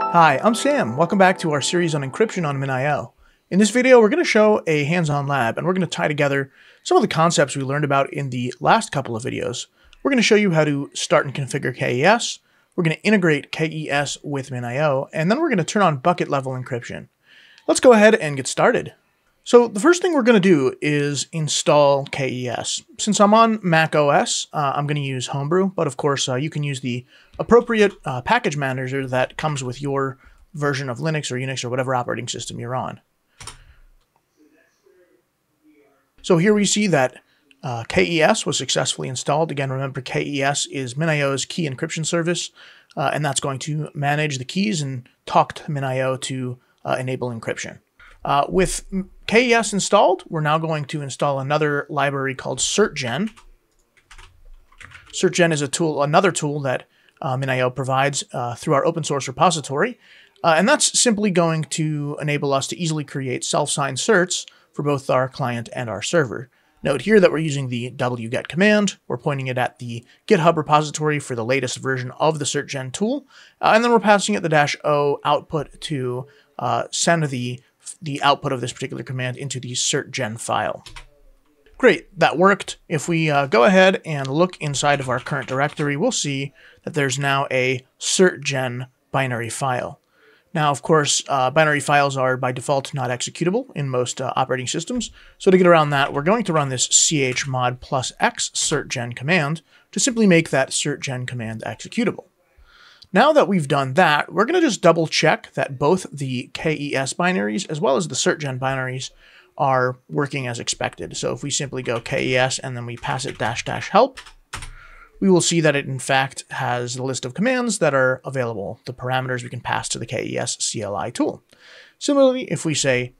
Hi, I'm Sam. Welcome back to our series on encryption on MinIO. In this video, we're going to show a hands-on lab, and we're going to tie together some of the concepts we learned about in the last couple of videos. We're going to show you how to start and configure KES, we're going to integrate KES with MinIO, and then we're going to turn on bucket-level encryption. Let's go ahead and get started. So the first thing we're going to do is install KES. Since I'm on Mac OS, I'm going to use Homebrew, but of course you can use the appropriate package manager that comes with your version of Linux or Unix or whatever operating system you're on. So here we see that KES was successfully installed. Again, remember KES is MinIO's key encryption service, and that's going to manage the keys and talk to MinIO to enable encryption. With KES installed, we're now going to install another library called CertGen. CertGen is another tool that MinIO provides through our open source repository, and that's simply going to enable us to easily create self-signed certs for both our client and our server. Note here that we're using the wget command. We're pointing it at the GitHub repository for the latest version of the CertGen tool, and then we're passing it the -o output to send the output of this particular command into the CertGen file. Great, that worked. If we go ahead and look inside of our current directory, we'll see that there's now a CertGen binary file. Now, of course, binary files are by default not executable in most operating systems. So to get around that, we're going to run this chmod +x CertGen command to simply make that CertGen command executable. Now that we've done that, we're going to just double check that both the KES binaries as well as the CertGen binaries are working as expected. So if we simply go KES and then we pass it --help, we will see that it in fact has the list of commands that are available, the parameters we can pass to the KES CLI tool. Similarly, if we say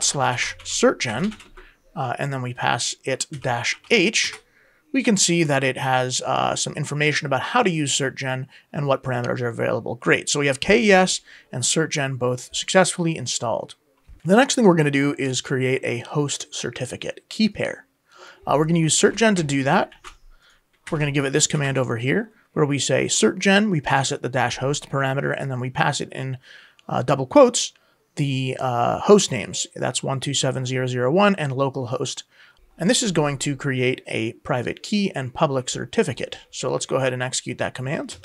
/CertGen and then we pass it -h, we can see that it has some information about how to use CertGen and what parameters are available. Great, so we have KES and CertGen both successfully installed. The next thing we're going to do is create a host certificate key pair. We're going to use CertGen to do that. We're going to give it this command over here, where we say CertGen, we pass it the -host parameter, and then we pass it in double quotes the host names. That's 127.0.0.1 and localhost. And this is going to create a private key and public certificate. So let's go ahead and execute that command.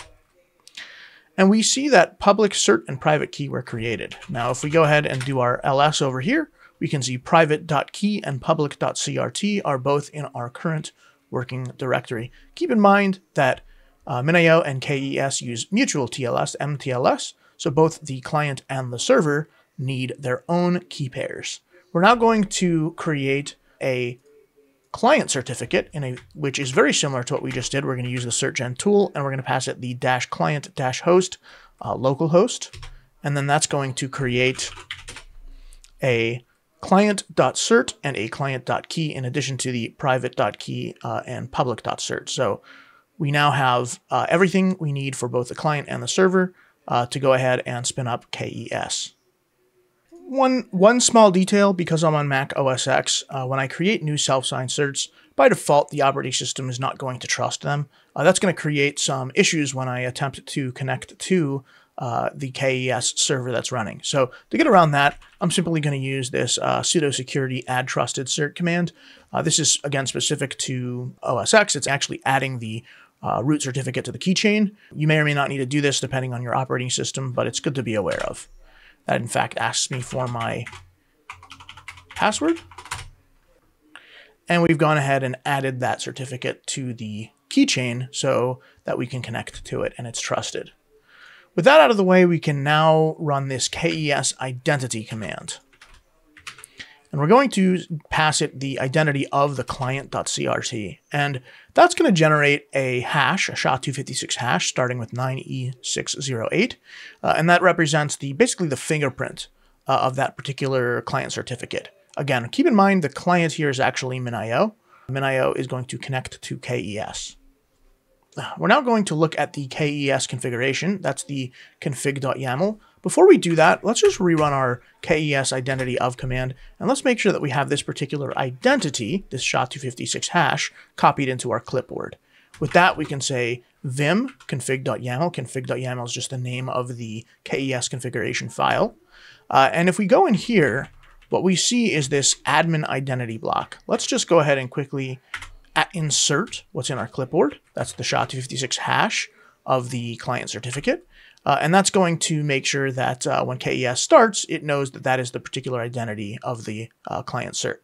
And we see that public cert and private key were created. Now, if we go ahead and do our ls over here, we can see private.key and public.crt are both in our current working directory. Keep in mind that MinIO and KES use mutual TLS, MTLS, so both the client and the server need their own key pairs. We're now going to create a client certificate, which is very similar to what we just did. We're going to use the CertGen tool, and we're going to pass it the -client-host localhost, and then that's going to create a client.cert and a client.key in addition to the private.key and public.cert. So we now have everything we need for both the client and the server to go ahead and spin up KES. One small detail, because I'm on Mac OS X, when I create new self-signed certs, by default, the operating system is not going to trust them. That's going to create some issues when I attempt to connect to the KES server that's running. So to get around that, I'm simply going to use this sudo security add trusted cert command. This is, again, specific to OS X. It's actually adding the root certificate to the keychain. You may or may not need to do this depending on your operating system, but it's good to be aware of. That, in fact, asks me for my password. And we've gone ahead and added that certificate to the keychain so that we can connect to it and it's trusted. With that out of the way, we can now run this KES identity command. And we're going to pass it the identity of the client.crt. And that's going to generate a hash, a SHA-256 hash, starting with 9E608. And that represents basically the fingerprint of that particular client certificate. Again, keep in mind the client here is actually MinIO. MinIO is going to connect to KES. We're now going to look at the KES configuration. That's the config.yaml. Before we do that, let's just rerun our KES identity of command, and let's make sure that we have this particular identity, this SHA-256 hash, copied into our clipboard. With that, we can say vim config.yaml. Config.yaml is just the name of the KES configuration file. And if we go in here, what we see is this admin identity block. Let's just go ahead and quickly insert what's in our clipboard. That's the SHA-256 hash of the client certificate. And that's going to make sure that when KES starts, it knows that that is the particular identity of the client cert.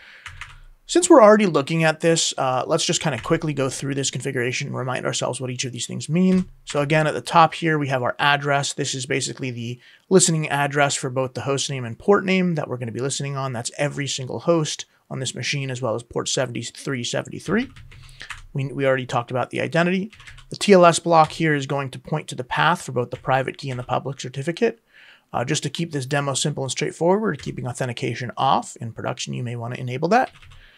Since we're already looking at this, let's just kind of quickly go through this configuration and remind ourselves what each of these things mean. So again, at the top here, we have our address. This is basically the listening address for both the host name and port name that we're going to be listening on. That's every single host on this machine, as well as port 7373. We already talked about the identity. The TLS block here is going to point to the path for both the private key and the public certificate. Just to keep this demo simple and straightforward, keeping authentication off. In production, you may want to enable that.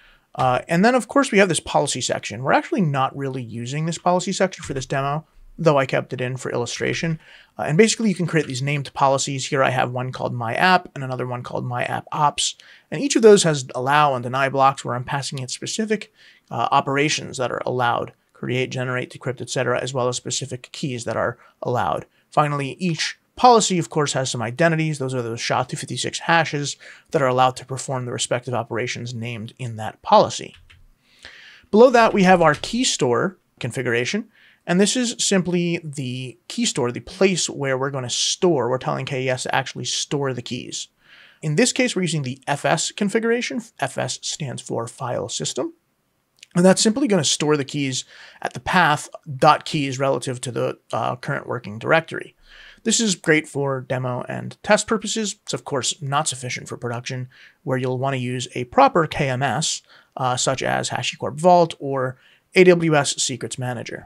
And then, of course, we have this policy section. We're actually not really using this policy section for this demo, though I kept it in for illustration. And basically, you can create these named policies. Here I have one called My App and another one called My App Ops. And each of those has allow and deny blocks where I'm passing it specific operations that are allowed: create, generate, decrypt, etc., as well as specific keys that are allowed. Finally, each policy, of course, has some identities. Those are those SHA-256 hashes that are allowed to perform the respective operations named in that policy. Below that, we have our key store configuration. And this is simply the key store, the place where we're going to store. We're telling KES to actually store the keys. In this case, we're using the FS configuration. FS stands for file system. And that's simply going to store the keys at the path .keys relative to the current working directory. This is great for demo and test purposes. It's, of course, not sufficient for production, where you'll want to use a proper KMS, such as HashiCorp Vault or AWS Secrets Manager.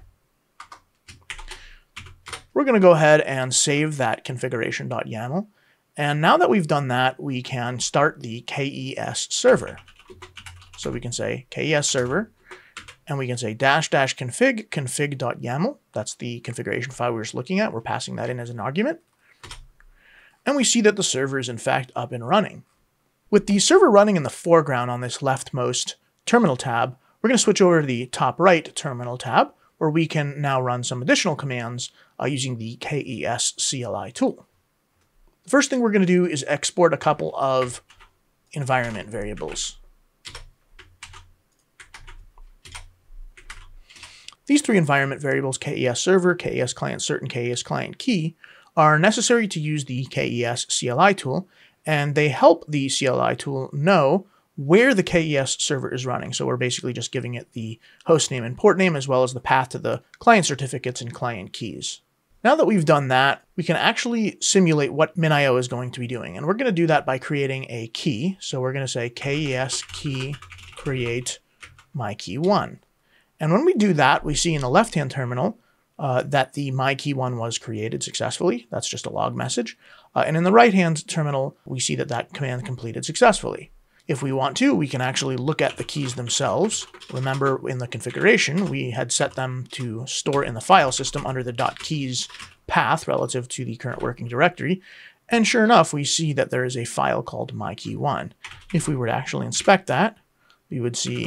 We're going to go ahead and save that configuration.yaml. And now that we've done that, we can start the KES server. So we can say KES server, and we can say --config config.yaml. That's the configuration file we were just looking at. We're passing that in as an argument. And we see that the server is in fact up and running. With the server running in the foreground on this leftmost terminal tab, we're going to switch over to the top right terminal tab, where we can now run some additional commands using the KES CLI tool. The first thing we're going to do is export a couple of environment variables. These three environment variables, KES server, KES client cert, and KES client key, are necessary to use the KES CLI tool, and they help the CLI tool know where the KES server is running. So we're basically just giving it the host name and port name, as well as the path to the client certificates and client keys. Now that we've done that, we can actually simulate what MinIO is going to be doing. And we're going to do that by creating a key. So we're going to say KES key create MyKey1. And when we do that, we see in the left-hand terminal that the MyKey1 was created successfully. That's just a log message. And in the right-hand terminal, we see that that command completed successfully. If we want to, we can actually look at the keys themselves. Remember, in the configuration, we had set them to store in the file system under the .keys path relative to the current working directory. And sure enough, we see that there is a file called MyKey1. If we were to actually inspect that, we would see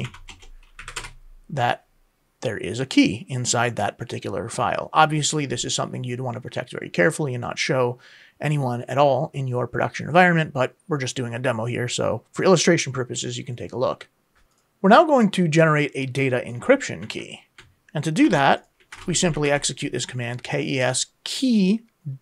that there is a key inside that particular file. Obviously, this is something you'd want to protect very carefully and not show anyone at all in your production environment, but we're just doing a demo here, so for illustration purposes, you can take a look. We're now going to generate a data encryption key. And to do that, we simply execute this command, KES key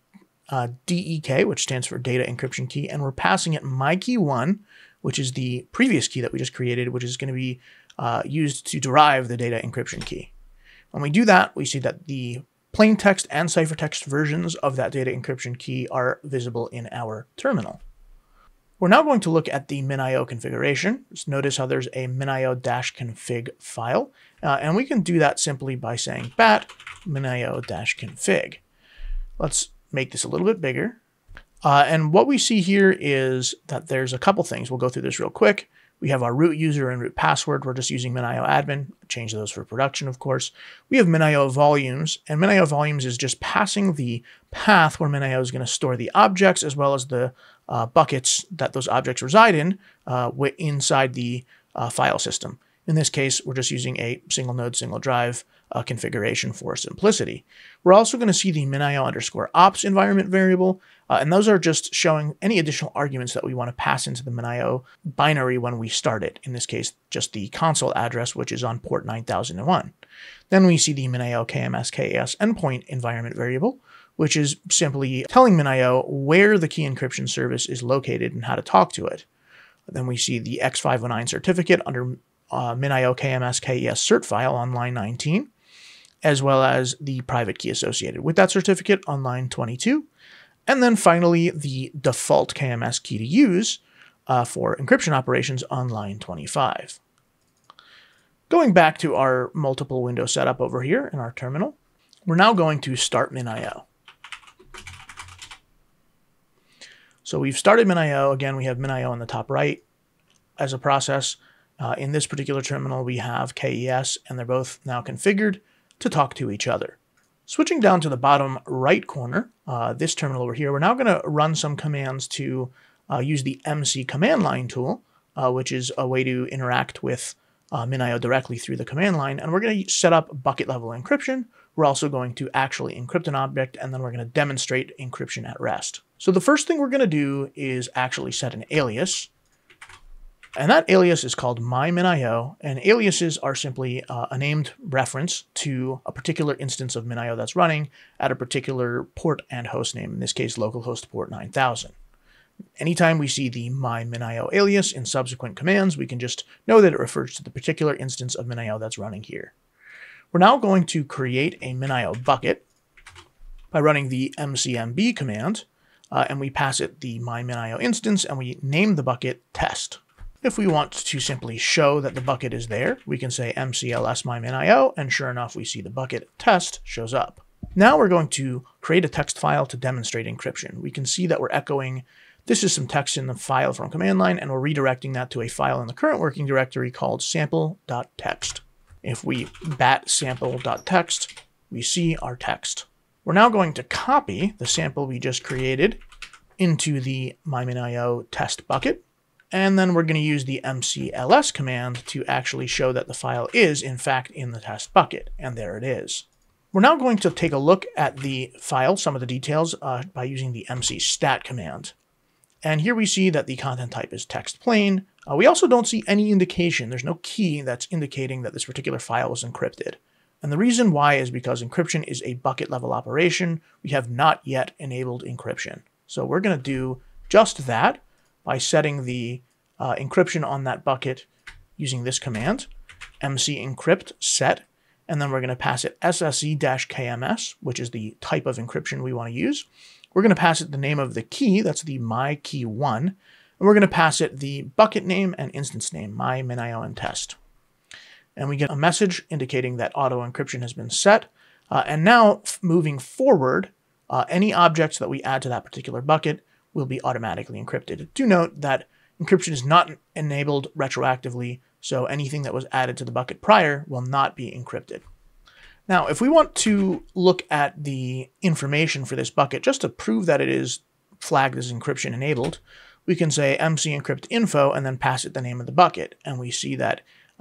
DEK, which stands for data encryption key, and we're passing it MyKey1, which is the previous key that we just created, which is going to be used to derive the data encryption key. When we do that, we see that the plain text and ciphertext versions of that data encryption key are visible in our terminal. We're now going to look at the MinIO configuration. Just notice how there's a MinIO-config file, and we can do that simply by saying bat MinIO-config. Let's make this a little bit bigger. And what we see here is that there's a couple things. We'll go through this real quick. We have our root user and root password. We're just using MinIO admin. Change those for production, of course. We have MinIO volumes, and MinIO volumes is just passing the path where MinIO is going to store the objects, as well as the buckets that those objects reside in inside the file system. In this case, we're just using a single node, single drive configuration for simplicity. We're also going to see the MinIO_ops environment variable, and those are just showing any additional arguments that we want to pass into the MinIO binary when we start it. In this case, just the console address, which is on port 9001. Then we see the MinIO KMS KES endpoint environment variable, which is simply telling MinIO where the key encryption service is located and how to talk to it. Then we see the X509 certificate under MinIO KMS KES cert file on line 19, as well as the private key associated with that certificate on line 22. And then finally, the default KMS key to use for encryption operations on line 25. Going back to our multiple window setup over here in our terminal, we're now going to start MinIO. So we've started MinIO. Again, we have MinIO on the top right as a process. In this particular terminal, we have KES, and they're both now configured to talk to each other. Switching down to the bottom right corner, this terminal over here, we're now going to run some commands to use the MC command line tool, which is a way to interact with MinIO directly through the command line. And we're going to set up bucket level encryption. We're also going to actually encrypt an object, and then we're going to demonstrate encryption at rest. So the first thing we're going to do is actually set an alias. And that alias is called MyMinIO, and aliases are simply a named reference to a particular instance of MinIO that's running at a particular port and host name, in this case localhost port 9000. Anytime we see the MyMinIO alias in subsequent commands, we can just know that it refers to the particular instance of MinIO that's running here. We're now going to create a MinIO bucket by running the mcmb command, and we pass it the MyMinIO instance, and we name the bucket test. If we want to simply show that the bucket is there, we can say mcls myminio, and sure enough, we see the bucket test shows up. Now we're going to create a text file to demonstrate encryption. We can see that we're echoing, this is some text in the file from command line, and we're redirecting that to a file in the current working directory called sample.txt. If we bat sample.txt, we see our text. We're now going to copy the sample we just created into the myminio test bucket. And then we're going to use the mcls command to actually show that the file is, in fact, in the test bucket. And there it is. We're now going to take a look at the file, some of the details, by using the mcstat command. And here we see that the content type is text plain. We also don't see any indication. There's no key that's indicating that this particular file was encrypted. And the reason why is because encryption is a bucket level operation. We have not yet enabled encryption. So we're going to do just that by setting the encryption on that bucket using this command, mcencrypt set, and then we're going to pass it sse-kms, which is the type of encryption we want to use. We're going to pass it the name of the key, that's the mykey1, and we're going to pass it the bucket name and instance name, myminio and test. And we get a message indicating that auto encryption has been set. And now moving forward, any objects that we add to that particular bucket will be automatically encrypted. Do note that encryption is not enabled retroactively, so anything that was added to the bucket prior will not be encrypted. Now, if we want to look at the information for this bucket, just to prove that it is flagged as encryption enabled, we can say mcencryptinfo and then pass it the name of the bucket. And we see that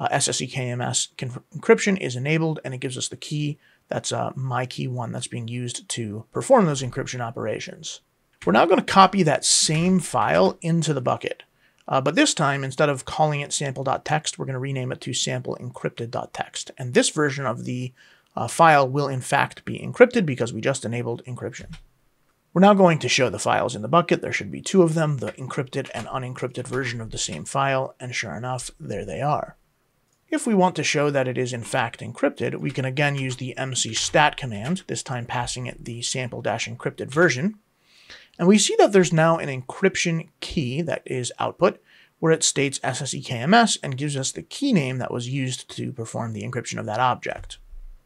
sse-kms encryption is enabled, and it gives us the key, that's mykey1, that's being used to perform those encryption operations. We're now going to copy that same file into the bucket. But this time, instead of calling it sample.txt, we're going to rename it to sampleencrypted.txt. And this version of the file will in fact be encrypted because we just enabled encryption. We're now going to show the files in the bucket. There should be two of them, the encrypted and unencrypted version of the same file, and sure enough, there they are. If we want to show that it is in fact encrypted, we can again use the mcstat command, this time passing it the sample-encrypted version. And we see that there's now an encryption key that is output, where it states sse-kms and gives us the key name that was used to perform the encryption of that object.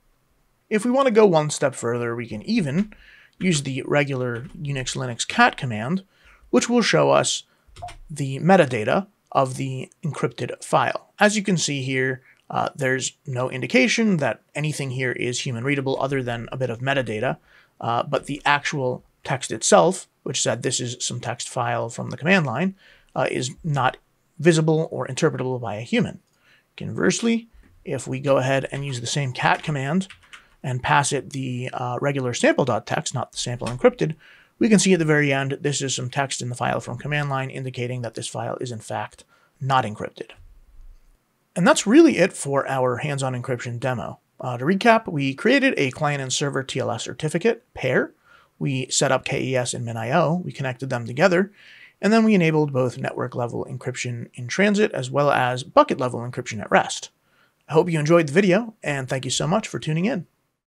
If we want to go one step further, we can even use the regular Unix Linux cat command, which will show us the metadata of the encrypted file. As you can see here, there's no indication that anything here is human readable other than a bit of metadata, but the actual text itself, which said this is some text file from the command line, is not visible or interpretable by a human. Conversely, if we go ahead and use the same cat command and pass it the regular sample.txt, not the sample encrypted, we can see at the very end, this is some text in the file from command line indicating that this file is in fact not encrypted. And that's really it for our hands-on encryption demo. To recap, we created a client and server TLS certificate pair. We set up KES and MinIO. We connected them together. And then we enabled both network-level encryption in transit as well as bucket-level encryption at rest. I hope you enjoyed the video, and thank you so much for tuning in.